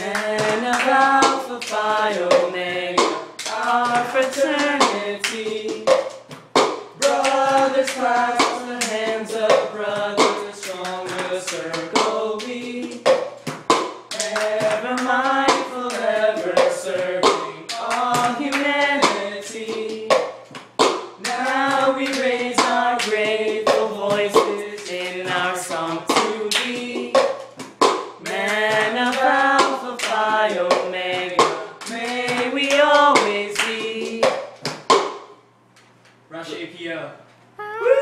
Men of Alpha Phi Omega, our fraternity. Brothers clasp the hands of brothers, stronger circle we. Ever mindful, ever serving all humanity. Now we raise our grateful voices in our song to thee. Men of Alpha Phi Omega, may we always be. Rush APO.